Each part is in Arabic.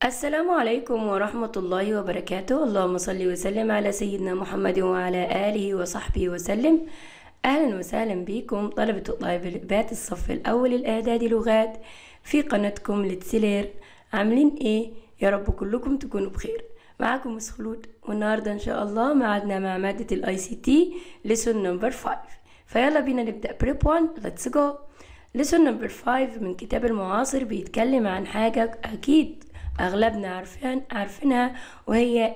السلام عليكم ورحمة الله وبركاته. اللهم صل وسلم على سيدنا محمد وعلى آله وصحبه وسلم. أهلا وسهلا بكم طلبة وطالبات الصف الأول الإعدادي لغات في قناتكم لتسلير. عاملين إيه؟ يا رب كلكم تكونوا بخير. معكم مس خلود، والنهاردة إن شاء الله معادنا مع مادة ال ICT lesson number 5. فيلا بينا نبدأ prep 1. let's go. lesson number 5 من كتاب المعاصر بيتكلم عن حاجة أكيد أغلبنا عارفينها، وهي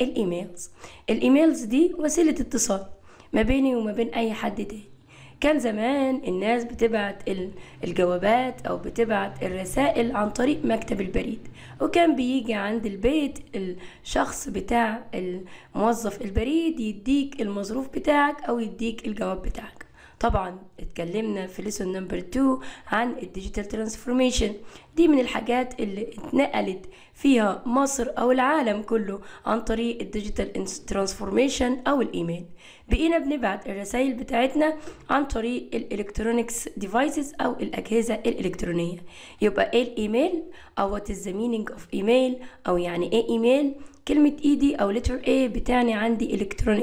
الإيميلز دي وسيلة اتصال ما بيني وما بين أي حد تاني. كان زمان الناس بتبعت الجوابات أو بتبعت الرسائل عن طريق مكتب البريد، وكان بيجي عند البيت الشخص بتاع الموظف البريد يديك المظروف بتاعك أو يديك الجواب بتاعك. طبعا اتكلمنا في lesson number 2 عن الديجيتال ترانسفورميشن. دي من الحاجات اللي اتنقلت فيها مصر او العالم كله عن طريق الديجيتال ترانسفورميشن او الايميل. بقينا بنبعت الرسائل بتاعتنا عن طريق الالكترونيكس ديفايسز او الاجهزه الالكترونيه. يبقى ايه الايميل او what is the meaning of email او يعني ايه ايميل؟ كلمه اي دي او letter A بتعني عندي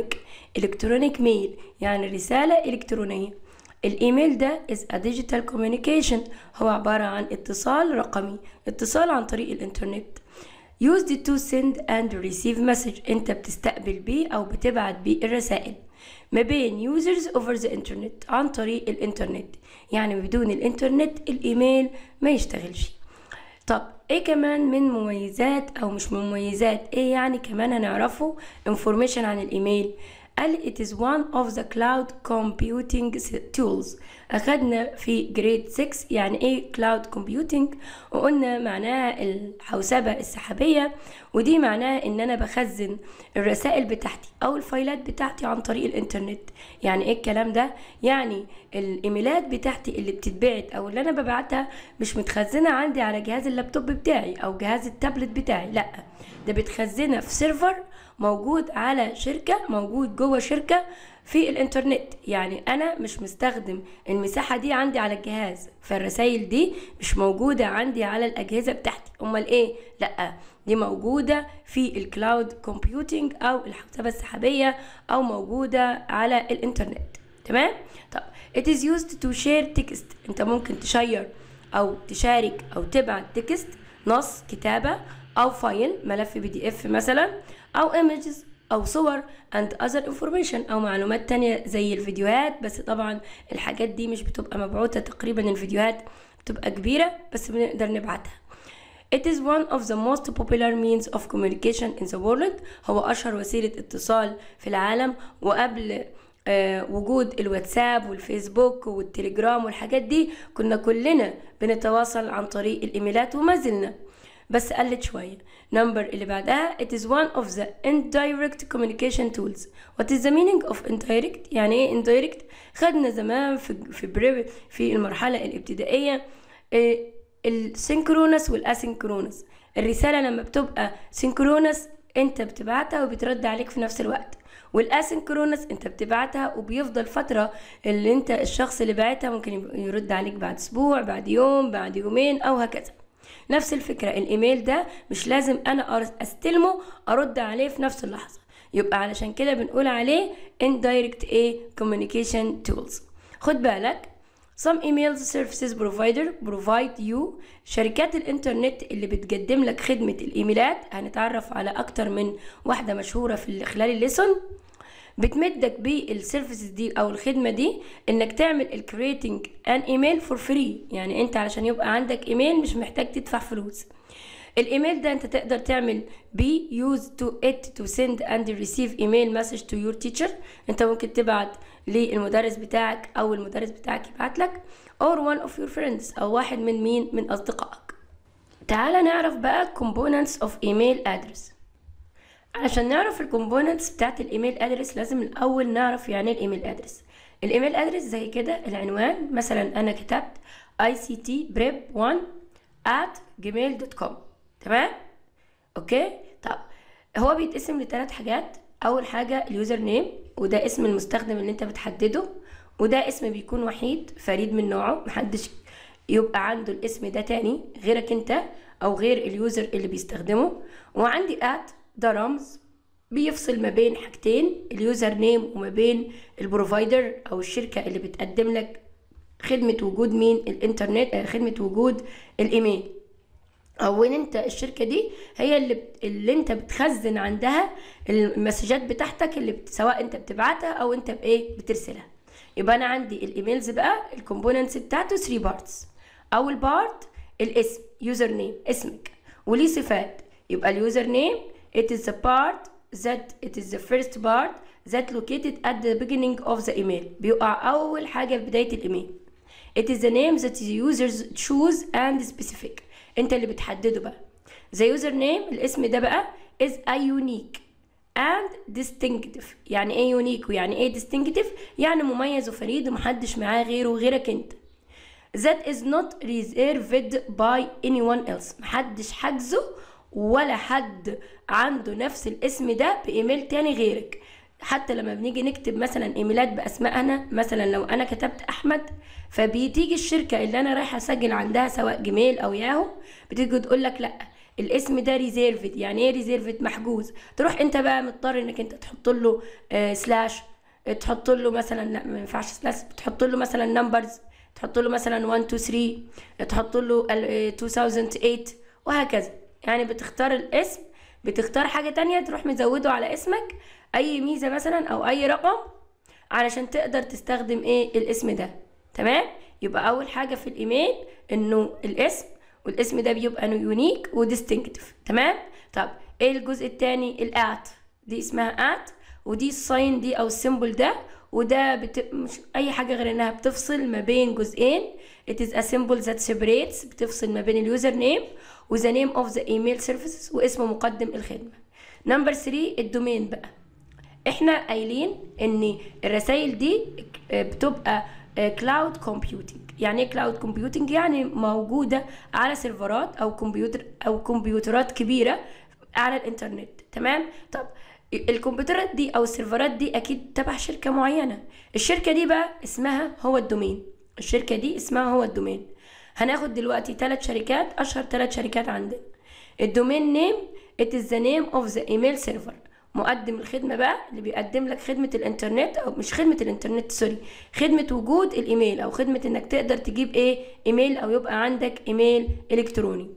الكترونيك ميل، يعني رسالة إلكترونية. الإيميل ده is a digital communication، هو عبارة عن اتصال رقمي، اتصال عن طريق الإنترنت. used to send and receive message، أنت بتستقبل بيه أو بتبعت بيه الرسائل ما بين users over the internet، عن طريق الإنترنت. يعني بدون الإنترنت الإيميل ما يشتغلش. طب ايه كمان من مميزات او مش مميزات؟ ايه يعني كمان هنعرفه information عن الايميل؟ قال it is one of the cloud computing tools. أخدنا في grade 6 يعني إيه cloud computing، وقلنا معناها الحوسبة السحابية، ودي معناها إن أنا بخزن الرسائل بتاعتي أو الفايلات بتاعتي عن طريق الإنترنت. يعني إيه الكلام ده؟ يعني الإيميلات بتاعتي اللي بتتبعت أو اللي أنا ببعتها مش متخزنة عندي على جهاز اللابتوب بتاعي أو جهاز التابلت بتاعي، لأ، ده بتخزنها في سيرفر موجود على شركة، موجود جوه شركة في الانترنت. يعني انا مش مستخدم المساحة دي عندي على الجهاز، فالرسائل دي مش موجودة عندي على الاجهزة بتاعتي. امال ايه؟ لا، دي موجودة في الكلاود كومبيوتينج او الحوسبة السحابية، او موجودة على الانترنت. تمام؟ طب it is used to share text، انت ممكن تشير او تشارك او تبعت تكست، نص كتابة او فايل ملف PDF مثلا، او images او صور and other information او معلومات تانية زي الفيديوهات. بس طبعا الحاجات دي مش بتبقى مبعوثة، تقريبا الفيديوهات بتبقى كبيرة بس بنقدر نبعتها. It is one of the most popular means of communication in the world، هو اشهر وسيلة اتصال في العالم. وقبل وجود الواتساب والفيسبوك والتليجرام والحاجات دي كنا كلنا بنتواصل عن طريق الايميلات وما زلنا، بس قلت شوية. نمبر اللي بعدها it is one of the indirect communication tools. what is the meaning of indirect؟ يعني ايه indirect؟ خدنا زمان في المرحلة الابتدائية السينكرونس والاسينكرونس. الرسالة لما بتبقى سينكرونس انت بتبعتها وبترد عليك في نفس الوقت، والاسينكرونس انت بتبعتها وبيفضل فترة اللي انت الشخص اللي بعتها ممكن يرد عليك بعد اسبوع، بعد يوم، بعد يومين، او هكذا. نفس الفكرة، الايميل ده مش لازم انا استلمه ارد عليه في نفس اللحظة، يبقى علشان كده بنقول عليه indirect communication tools. خد بالك some email services provide you، شركات الانترنت اللي بتقدم لك خدمة الايميلات، هنتعرف على اكتر من واحدة مشهورة في خلال الليسون، بتمدك بالسيرفيسز دي او الخدمه دي انك تعمل الكرييتنج ان ايميل فور فري. يعني انت علشان يبقى عندك ايميل مش محتاج تدفع فلوس. الايميل ده انت تقدر تعمل بي use to send and receive email message to your teacher، انت ممكن تبعت للمدرس بتاعك او المدرس بتاعك يبعت لك، or one of your friends او واحد من اصدقائك. تعال نعرف بقى components of email address. عشان نعرف الكومبوننتس بتاعت الايميل ادرس لازم الاول نعرف يعني ايه الايميل ادرس. الايميل ادرس زي كده العنوان، مثلا انا كتبت ictprep1@gmail.com. تمام؟ اوكي. طب هو بيتقسم لثلاث حاجات. اول حاجه اليوزر نيم، وده اسم المستخدم اللي انت بتحدده، وده اسم بيكون وحيد فريد من نوعه، محدش يبقى عنده الاسم ده تاني غيرك انت او غير اليوزر اللي بيستخدمه. وعندي ات ده رمز بيفصل ما بين حاجتين، اليوزر نيم وما بين البروفايدر او الشركة اللي بتقدم لك خدمة وجود مين الانترنت، خدمة وجود الايميل، او ان انت الشركة دي هي اللي انت بتخزن عندها المسجات بتاعتك اللي سواء انت بتبعتها او انت بايه بترسلها. يبقى انا عندي الايميلز بقى الكومبوننتس بتاعته 3 بارتس. اول بارت الاسم، يوزر نيم، اسمك، وليه صفات. يبقى اليوزر نيم it is the part that it is the first part that located at the beginning of the email، بيقع اول حاجة في بداية الايميل. it is the name that the users choose and specific، انت اللي بتحدده بقى. the user name الاسم ده بقى is a unique and distinctive. يعني ايه unique ويعني ايه distinctive؟ يعني مميز وفريد ومحدش معاه غيره غيرك انت. that is not reserved by anyone else، محدش حجزه ولا حد عنده نفس الاسم ده بايميل تاني غيرك. حتى لما بنيجي نكتب مثلا ايميلات باسمائنا، مثلا لو انا كتبت احمد فبتيجي الشركه اللي انا رايحه اسجل عندها سواء جيميل او ياهو بتيجي تقول لك لا الاسم ده ريزيرفد. يعني ايه ريزيرفد؟ محجوز. تروح انت بقى مضطر انك انت تحط له سلاش، تحط له مثلا لا ما ينفعش سلاش، تحط له مثلا نمبرز، تحط له مثلا 1 2 3، تحط له 2008 وهكذا. يعني بتختار الاسم، بتختار حاجه تانية تروح مزوده على اسمك اي ميزه مثلا او اي رقم علشان تقدر تستخدم ايه الاسم ده. تمام؟ يبقى اول حاجه في الايميل انه الاسم، والاسم ده بيبقى يونيك وديستنكتيف. تمام؟ طب ايه الجزء الثاني؟ الات، دي اسمها ات، ودي الساين دي او السيمبل ده، وده مش اي حاجه غير انها بتفصل ما بين جزئين. it is a symbol that separates، بتفصل ما بين اليوزر نيم وذا نيم اوف ذا ايميل سيرفيسز واسم مقدم الخدمه. نمبر 3 الدومين بقى. احنا قايلين ان الرسائل دي بتبقى كلاود كومبيوتنج. يعني ايه كلاود كومبيوتنج؟ يعني موجوده على سيرفرات او كمبيوترات كبيره على الانترنت. تمام؟ طب الكمبيوترات دي او السيرفرات دي اكيد تبع شركه معينه، الشركه دي بقى اسمها هو الدومين. الشركه دي اسمها هو الدومين. هناخد دلوقتي 3 شركات، اشهر 3 شركات عندنا. الدومين نيم it is the name of the email server، مقدم الخدمه بقى اللي بيقدم لك خدمه الانترنت، او مش خدمه الانترنت سوري، خدمه وجود الايميل، او خدمه انك تقدر تجيب ايه ايميل او يبقى عندك ايميل الكتروني.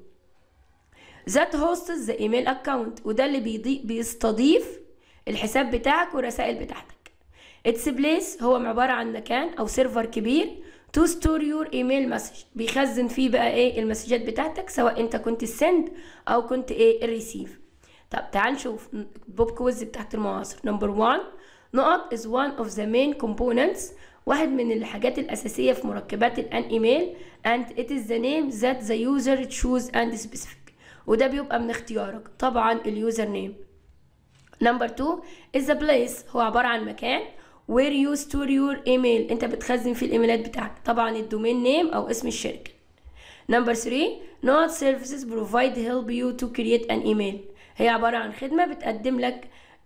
that hosts the email account، وده اللي بيستضيف الحساب بتاعك والرسائل بتاعتك. its place هو عباره عن مكان او سيرفر كبير to store your email message، بيخزن فيه بقى ايه المسجات بتاعتك سواء انت كنت السند او كنت ايه الريسيف. طب تعال نشوف بوب كويز بتاعت المعاصر. نمبر 1 نقط is one of the main components، واحد من الحاجات الأساسية في مركبات الان ايميل and it is the name that the user choose and specific، وده بيبقى من اختيارك طبعا اليوزر نيم. نمبر 2 is the place، هو عبارة عن مكان where you store your email، انت بتخزن فيه الايميلات بتاعتك، طبعا الدومين نيم او اسم الشركة. نمبر 3 not services provide help you to create an email، هي عبارة عن خدمة بتقدم لك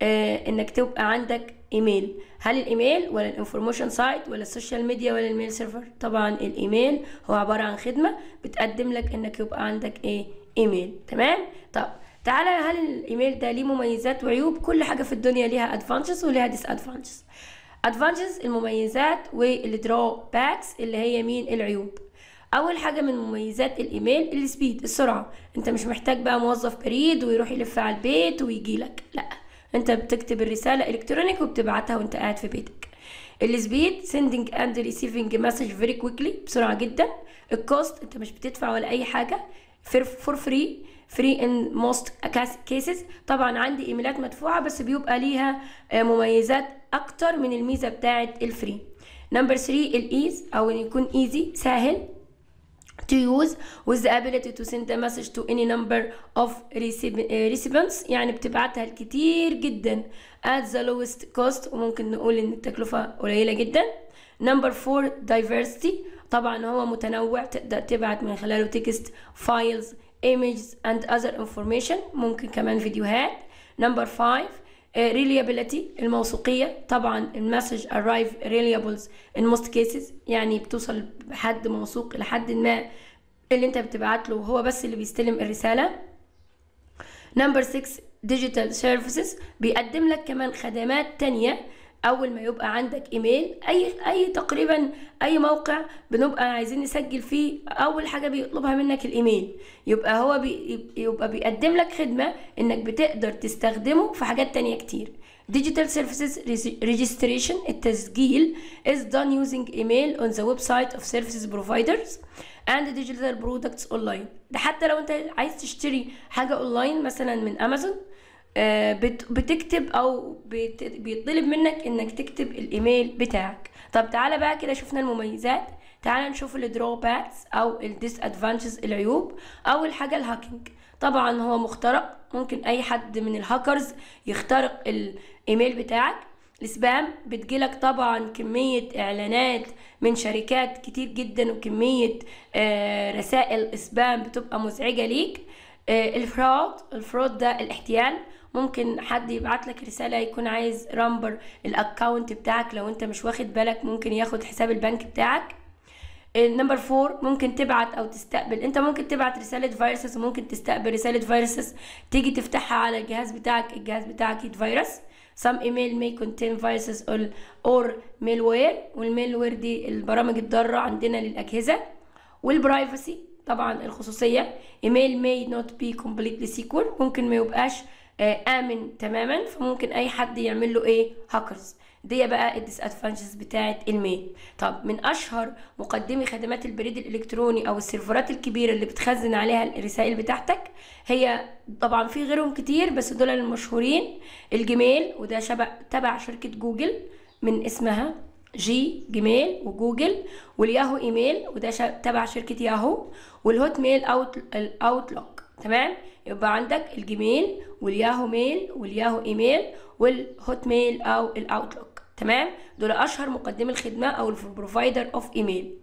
انك تبقى عندك ايميل. هل الايميل ولا الانفورميشن سايت ولا السوشيال ميديا ولا الميل سيرفر؟ طبعا الايميل هو عبارة عن خدمة بتقدم لك انك يبقى عندك ايه ايميل. تمام؟ طب تعالى، هل الايميل ده ليه مميزات وعيوب؟ كل حاجة في الدنيا ليها ادفانتجز وليها ديس ادفانتجز. ادفانتجز المميزات، والدرو باكس اللي هي مين العيوب. اول حاجه من مميزات الايميل السبيد، السرعه. انت مش محتاج بقى موظف بريد ويروح يلف على البيت ويجي لك، لا انت بتكتب الرساله الكترونيك وبتبعتها وانت قاعد في بيتك. السبيد sending and receiving message very quickly، بسرعه جدا. الكوست انت مش بتدفع ولا اي حاجه، for free in most cases. طبعا عندي ايميلات مدفوعه بس بيبقى ليها مميزات اكتر من الميزه بتاعه الفري. نمبر 3 الايز، او ان يكون ايزي سهل to use with the ability to send a message to any number of recipients، يعني بتبعتها الكتير جدا at the lowest cost، وممكن نقول ان التكلفة قليلة جدا. نمبر 4 diversity، طبعا هو متنوع، تقدر تبعت من خلاله text files images and other information، ممكن كمان فيديوهات. نمبر 5 reliability، الموثوقية. طبعا المسج arrive reliable in most cases، يعني بتوصل بحد موثوق لحد ما اللي انت بتبعت له هو بس اللي بيستلم الرسالة. نمبر 6 ديجيتال سيرفيسز، بيقدم لك كمان خدمات تانية. اول ما يبقى عندك ايميل، اي تقريبا اي موقع بنبقى عايزين نسجل فيه، اول حاجه بيطلبها منك الايميل. يبقى هو يبقى بيقدم لك خدمه انك بتقدر تستخدمه في حاجات تانية كتير. Digital Services Registration، التسجيل is done using email on the website of services providers and digital products online. ده حتى لو انت عايز تشتري حاجة اونلاين مثلا من امازون، بتكتب او بيطلب منك انك تكتب الايميل بتاعك. طب تعالى بقى كده شفنا المميزات، تعالى نشوف الدروباتس او الديس ادفانتجز، العيوب. اول حاجة الهاكينج، طبعا هو مخترق، ممكن اي حد من الهاكرز يخترق الايميل بتاعك. السبام، بتجيلك طبعا كمية اعلانات من شركات كتير جدا، وكمية رسائل سبام بتبقى مزعجة ليك. الفرود ده الاحتيال، ممكن حد يبعت لك رسالة يكون عايز رامبر الاكاونت بتاعك، لو انت مش واخد بالك ممكن ياخد حساب البنك بتاعك. نمبر 4 ممكن تبعت او تستقبل، انت ممكن تبعت رسالة فيروسز وممكن تستقبل رسالة فيروسز، تيجي تفتحها على الجهاز بتاعك، الجهاز بتاعك يتفيروس. some email may contain viruses or malware، والمالوير دي البرامج الضارة عندنا للأجهزة. والبرايفسي، طبعا الخصوصية، email may not be completely secure، ممكن ما يبقاش آمن تماما، فممكن أي حد يعمل له إيه، هاكرز. دي بقى الديس ادفانتجز بتاعه الميل. طب من اشهر مقدمي خدمات البريد الالكتروني او السيرفرات الكبيره اللي بتخزن عليها الرسائل بتاعتك، هي طبعا في غيرهم كتير بس دول المشهورين. الجيميل، وده تبع شركه جوجل من اسمها جيميل وجوجل. والياهو ايميل، وده تبع شركه ياهو. والهوت ميل الاوتلوك. تمام، يبقى عندك الجيميل والياهو ميل والياهو ايميل والهوت ميل او الاوتلوك. تمام، دول اشهر مقدمي الخدمه او البروفايدر اوف ايميل.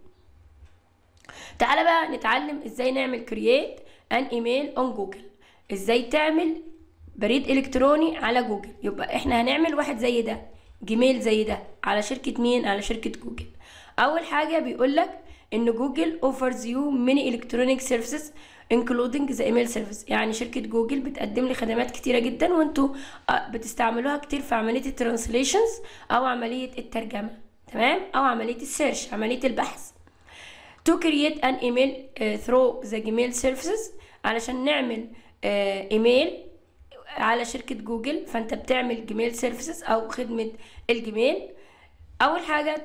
تعالى بقى نتعلم ازاي نعمل كرييت ان ايميل اون جوجل، ازاي تعمل بريد الكتروني على جوجل. يبقى احنا هنعمل واحد زي ده، جيميل زي ده، على شركه مين؟ على شركه جوجل. اول حاجه بيقول لك ان جوجل offers you many electronic services including the email service، يعني شركة جوجل بتقدم لي خدمات كتيرة جدا وانتوا بتستعملوها كتير في عملية الترانسليشنز او عملية الترجمة. تمام، او عملية السيرش، عملية البحث. to create an email through the Gmail services، علشان نعمل ايميل على شركة جوجل، فانت بتعمل جيميل سيرفيسز او خدمة الجيميل. اول حاجة to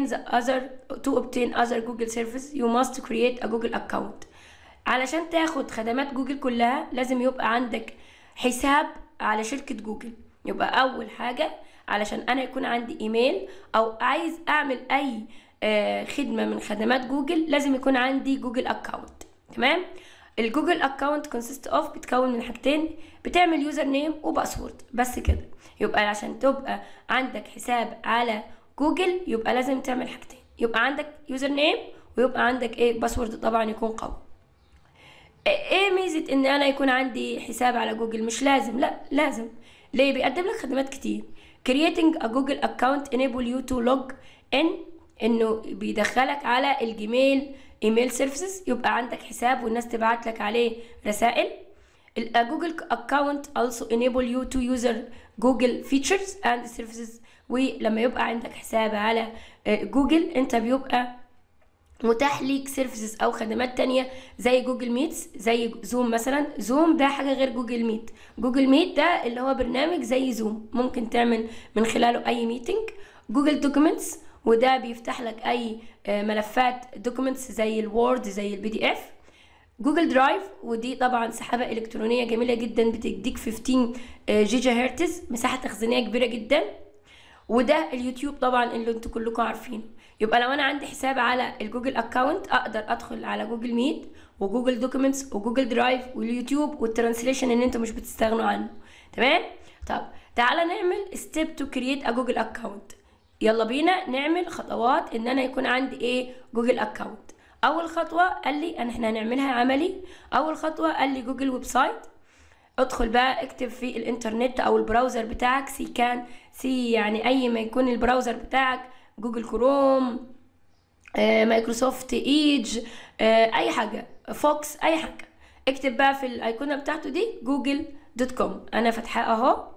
obtain other Google service you must create a Google account. علشان تاخد خدمات جوجل كلها لازم يبقى عندك حساب على شركة جوجل. يبقى اول حاجة علشان انا يكون عندي ايميل او عايز اعمل اي خدمة من خدمات جوجل لازم يكون عندي جوجل اكاونت. تمام، الجوجل اكاونت consist of، بتكون من حاجتين، بتعمل يوزر نيم وباسورد، بس كده. يبقى عشان تبقى عندك حساب على جوجل يبقى لازم تعمل حاجتين، يبقى عندك يوزر نيم ويبقى عندك ايه، باسورد طبعا يكون قوي. ايه ميزة ان انا يكون عندي حساب على جوجل؟ مش لازم، لا لازم. ليه؟ بيقدم لك خدمات كتير. creating a Google account enable you to log in، انه بيدخلك على الجيميل ايميل سيرفيسز، يبقى عندك حساب والناس تبعت لك عليه رسائل. جوجل account also enable you to use Google features and services، ولما يبقى عندك حساب على جوجل انت بيبقى متاح ليك سيرفيسز او خدمات تانية زي جوجل ميتس، زي زوم مثلا. زوم ده حاجة غير جوجل ميت. جوجل ميت ده اللي هو برنامج زي زوم ممكن تعمل من خلاله اي ميتنج. جوجل دوكيومنتس، وده بيفتح لك اي ملفات دوكيومنتس زي الوورد، زي الPDF. جوجل درايف، ودي طبعا سحابة الكترونية جميلة جدا، بتديك 15 جيجا هرتز، مساحة تخزينية كبيرة جدا. وده اليوتيوب طبعا اللي انتوا كلكم عارفينه. يبقى لو انا عندي حساب على الجوجل اكاونت اقدر ادخل على جوجل ميت وجوجل دوكيومنتس وجوجل درايف واليوتيوب والترانسليشن اللي انتوا مش بتستغنوا عنه. تمام، طب تعالى نعمل ستيب تو كرييت ا جوجل اكاونت. يلا بينا نعمل خطوات ان انا يكون عندي ايه، جوجل اكاونت. اول خطوه قال لي احنا هنعملها عملي. اول خطوه قال لي جوجل ويب سايت. ادخل بقى اكتب في الانترنت او البراوزر بتاعك سي يعني اي ما يكون البراوزر بتاعك، جوجل كروم، مايكروسوفت ايدج، اي حاجه، فوكس، اي حاجه. اكتب بقى في الايقونه بتاعته دي google.com. انا فاتحاه اهو،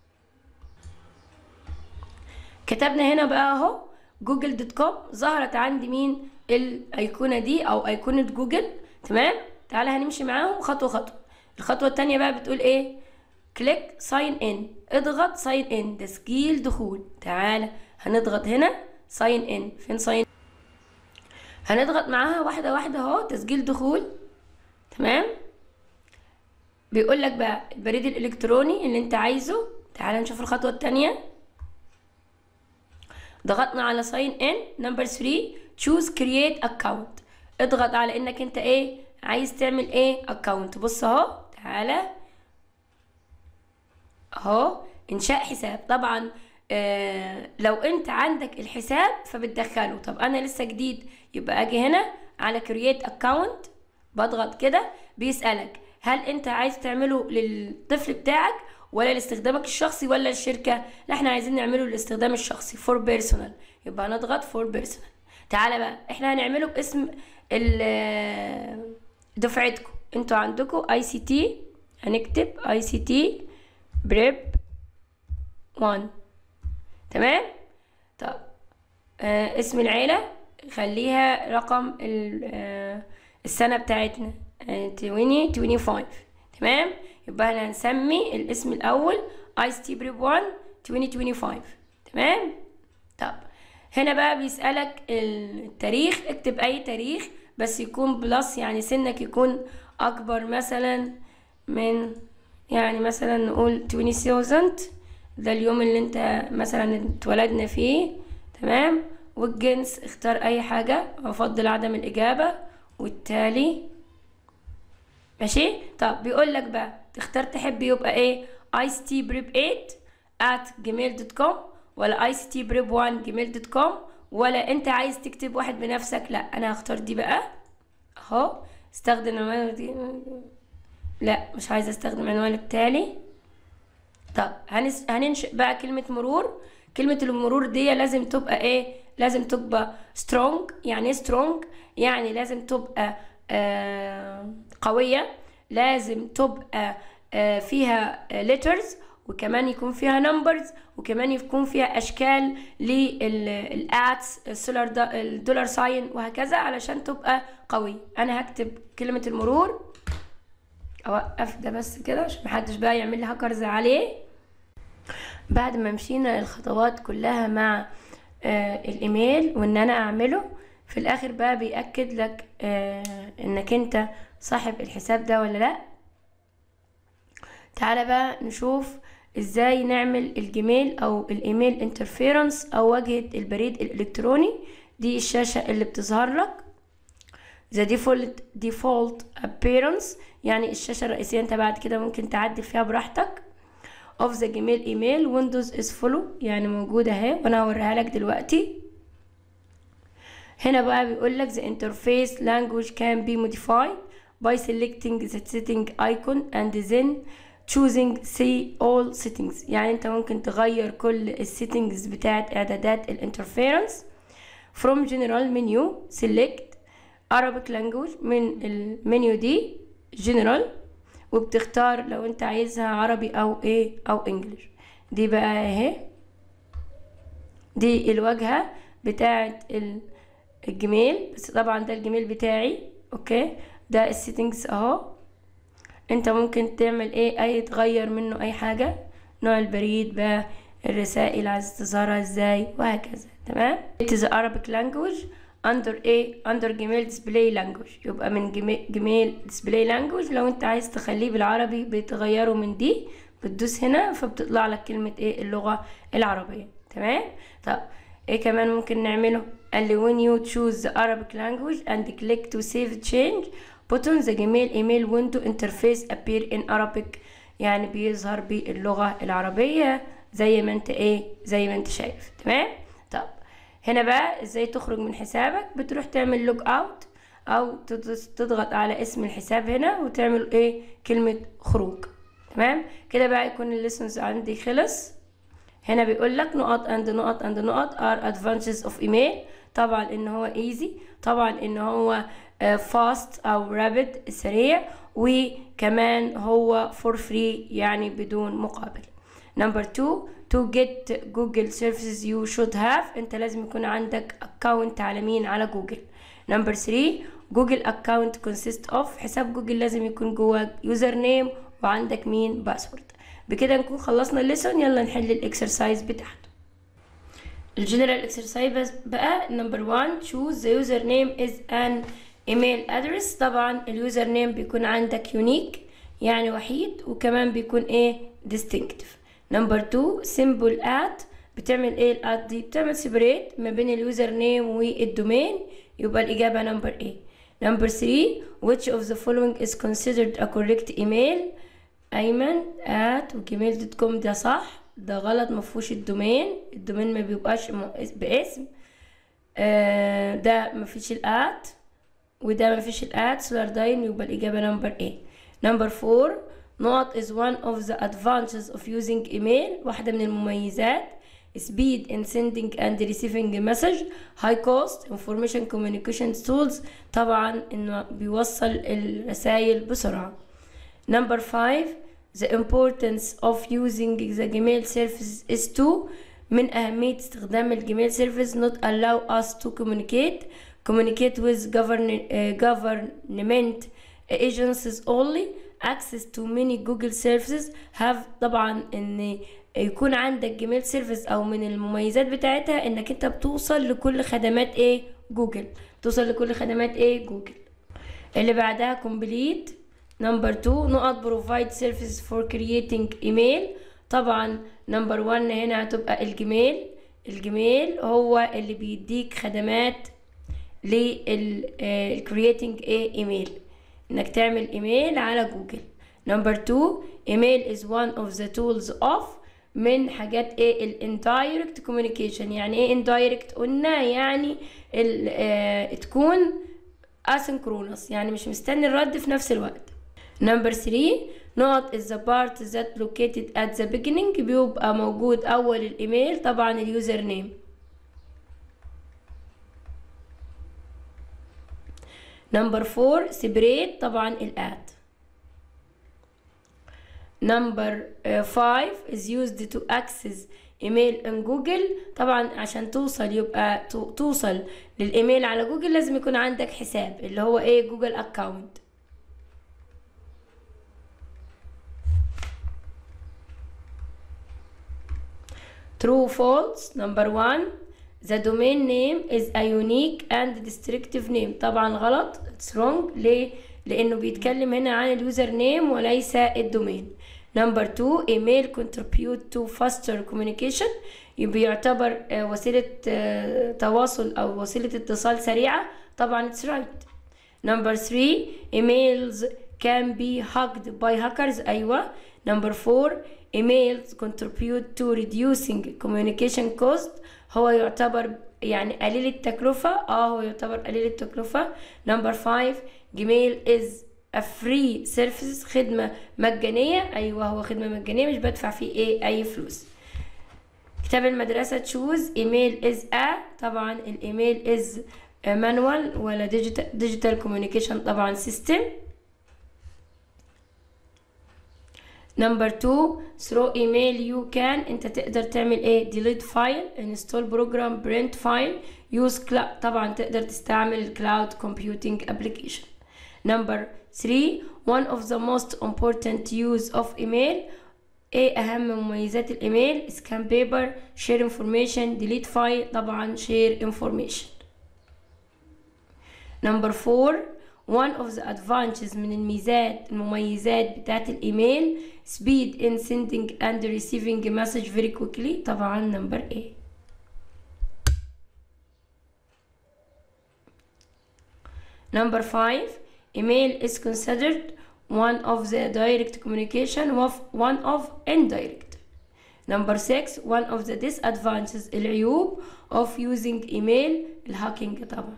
كتبنا هنا بقى اهو google.com، ظهرت عندي مين الايقونه دي او ايقونه جوجل. تمام، تعالى هنمشي معاهم خطوه خطوه. الخطوه الثانيه بقى بتقول ايه؟ كليك ساين ان، اضغط ساين ان، تسجيل دخول. تعالى هنضغط هنا ساين ان. فين ساين؟ هنضغط معاها واحده واحده اهو، تسجيل دخول. تمام، بيقول لك بقى البريد الالكتروني اللي انت عايزه. تعالى نشوف الخطوه الثانيه. ضغطنا على ساين ان. نمبر 3 choose create account، اضغط على انك انت ايه عايز تعمل ايه account. بص اهو، تعالى اهو انشاء حساب. طبعا لو انت عندك الحساب فبتدخله. طب انا لسه جديد، يبقى اجي هنا على create account، بضغط كده، بيسألك هل انت عايز تعمله للطفل بتاعك ولا لاستخدامك الشخصي ولا الشركة؟ لا، احنا عايزين نعمله للاستخدام الشخصي for personal، يبقى هنضغط for personal. تعالى بقى احنا هنعمله باسم دفعتكم. انتوا عندكم ICT، هنكتب ICT بريب 1. تمام. طب اسم العيلة خليها رقم السنة بتاعتنا 2025. تمام، يبقى احنا هنسمي الاسم الأول ICT بريب 1 2025. تمام. طب هنا بقى بيسألك التاريخ، اكتب أي تاريخ بس يكون بلس، يعني سنك يكون أكبر مثلا من، يعني مثلا نقول 20,000، ده اليوم اللي انت مثلا اتولدنا فيه. تمام، والجنس اختار اي حاجة، افضل عدم الاجابة، والتالي ماشي. طب بيقول لك بقى تختار تحب يبقى ايه ictprep8@gmail.com ولا ictprep1@gmail.com، ولا انت عايز تكتب واحد بنفسك؟ لا، انا هختار دي بقى اهو، استخدم العنوان دي. لا، مش عايزه استخدم عنوان التالي. طب هننشئ بقى كلمة مرور. كلمة المرور دي لازم تبقى ايه؟ لازم تبقى strong. يعني ايه strong؟ يعني لازم تبقى قوية، لازم تبقى فيها letters، وكمان يكون فيها numbers، وكمان يكون فيها اشكال للاتس، الدولار ساين، وهكذا علشان تبقى قوي. انا هكتب كلمة المرور، اوقف ده بس كده عشان محدش بقى يعمل لي هاكرز عليه. بعد ما مشينا الخطوات كلها مع الايميل وان انا اعمله، في الاخر بقى بيأكد لك انك انت صاحب الحساب ده ولا لا. تعالى بقى نشوف ازاي نعمل الجيميل او الايميل انترفيرنس او واجهة البريد الالكتروني. دي الشاشة اللي بتظهر لك the default appearance، يعني الشاشة الرئيسية، انت بعد كده ممكن تعدل فيها براحتك. of the Gmail email windows is follow، يعني موجودة اهي وانا هوريها لك دلوقتي. هنا بقى بيقول لك the interface language can be modified by selecting the setting icon and then choosing see all settings، يعني انت ممكن تغير كل السيتنجز بتاعت اعدادات الانترفيرنس. from general menu select Arabic language، من المنيو دي general، وبتختار لو انت عايزها عربي او ايه او انجليش. دي بقى اهي، دي الواجهة بتاعت الجيميل، بس طبعا ده الجيميل بتاعي. اوكي، ده السيتنجز اهو، انت ممكن تعمل ايه اي تغير منه اي حاجة، نوع البريد بقى، الرسائل عايز تظهرها ازاي، وهكذا. تمام. it is Arabic language under Gmail display language، يبقى من جيميل display language. لو انت عايز تخليه بالعربي بتغيره من دي، بتدوس هنا فبتطلع لك كلمة ايه اللغة العربية. تمام. طب ايه كمان ممكن نعمله؟ قال لي when you choose the Arabic language and click to save change button the Gmail email window interface appear in Arabic، يعني بيظهر باللغة العربية زي ما انت ايه، زي ما انت شايف. تمام. طب هنا بقى ازاي تخرج من حسابك؟ بتروح تعمل لوج اوت او تضغط على اسم الحساب هنا وتعمل ايه كلمة خروج. تمام كده بقى يكون الليسنز عندي خلص. هنا بيقول لك نقط and نقط and نقط are advantages of email. طبعا ان هو easy، طبعا ان هو fast او rapid سريع، وكمان هو for free يعني بدون مقابل. Number 2 to get Google services you should have. انت لازم يكون عندك account على مين؟ على جوجل. Number 3 جوجل account consist of. حساب جوجل لازم يكون جواه يوزر نيم وعندك مين؟ باسورد. بكده نكون خلصنا الليسون. يلا نحل الاكسرسايز بتاعته. الجنرال اكسرسايز بقى. Number 1 choose the username is an email address. طبعا اليوزر نيم بيكون عندك يونيك يعني وحيد، وكمان بيكون ايه؟ distinctive. Number 2 symbol at. بتعمل ايه الات دي؟ بتعمل separate ما بين اليوزر نيم والدومين، يبقى الإجابة number A. Number 3 which of the following is considered a correct email؟ أيمن at gmail.com ده صح، ده غلط مفهوش الدومين ما بيبقاش باسم. ده مفيش الات وده مفيش الات سولارداين، يبقى الإجابة number A. Number 4 نقط is one of the advantages of using email. واحدة من المميزات speed in sending and receiving a message, high cost, information communication tools. طبعا انه بيوصل الرسائل بسرعة. Number 5 the importance of using the Gmail service is to. من أهمية استخدام الجيميل service not allow us to communicate with government agencies only, access to many Google services have. طبعا ان يكون عندك جيميل سيرفيس او من المميزات بتاعتها انك انت بتوصل لكل خدمات ايه؟ جوجل. بتوصل لكل خدمات ايه؟ جوجل. اللي بعدها complete. Number 2 نقط provide services for creating email. طبعا number 1 هنا هتبقى الجيميل هو اللي بيديك خدمات creating ايه؟ ايميل، انك تعمل ايميل على جوجل. Number 2 email is one of the tools of. من حاجات ايه؟ الاندايركت كوميونيكيشن. يعني ايه اندايركت؟ قلنا يعني تكون asynchronous يعني مش مستني الرد في نفس الوقت. Number 3 نقط is the part that located at the beginning. بيبقى موجود اول الايميل طبعا اليوزر نيم. Number 4 separate طبعا الات. Number 5 is used to access email in Google. طبعا عشان توصل للايميل على جوجل لازم يكون عندك حساب اللي هو ايه؟ جوجل اكاونت. True false. Number 1 the domain name is a unique and distinctive name. طبعا غلط. It's wrong. ليه؟ لانه بيتكلم هنا عن اليوزر نيم وليس الدومين. Number 2 email contribute to faster communication. بيعتبر وسيلة تواصل أو وسيلة اتصال سريعة. طبعا it's right. Number 3 emails can be hacked by hackers. أيوة. Number 4 emails contribute to reducing communication cost. هو يعتبر يعني قليل التكلفة. هو يعتبر قليل التكلفة. Number 5 Gmail is a free service. خدمة مجانية. أيوة هو خدمة مجانية مش بدفع فيه ايه؟ أي فلوس. كتاب المدرسة choose email is a. طبعا الايميل is manual ولا digital communication طبعا system. Number 2 through email you can. انت تقدر تعمل ايه؟ delete file, install program, print file, use cloud. طبعا تقدر تستعمل cloud computing application. Number 3 one of the most important use of email. ايه اهم مميزات الايميل؟ scan paper, share information, delete file. طبعا share information. Number 4 one of the advantages من المميزات بتاعت الايميل speed in sending and receiving a message very quickly. طبعا number A. Number 5 email is considered one of the direct communication of one of indirect. Number 6 one of the disadvantages العيوب of using email الهاكينج طبعا.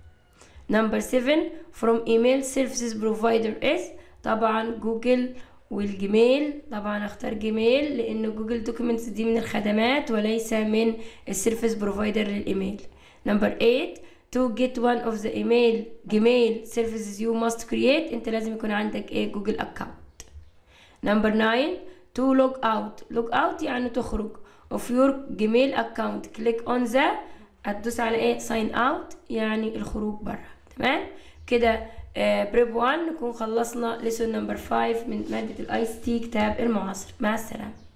Number 7 from email services provider is. طبعا جوجل والجيميل. طبعا اختار جيميل لان جوجل دوكيومنتس دي من الخدمات وليس من السيرفيس بروفايدر للايميل. نمبر 8 to get one of the Gmail services you must create. انت لازم يكون عندك ايه؟ جوجل اكاونت. نمبر 9 to log out يعني تخرج of your Gmail account. click on the هتدوس على ايه؟ sign out يعني الخروج بره. تمام كده. بريب 1 نكون خلصنا lesson number 5 من مادة الاي سي تي كتاب المعاصر. مع السلامة.